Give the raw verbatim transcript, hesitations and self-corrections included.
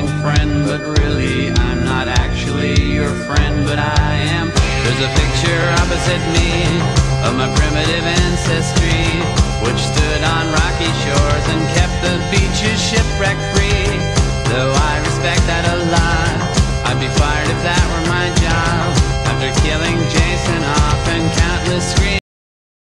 saying friend, but really I'm not actually your friend, but I am. There's a picture opposite me of my primitive ancestry, which stood on rocky shores and kept the beaches shipwreck free. Though I respect that a lot, I'd be fired if that were my job. After killing James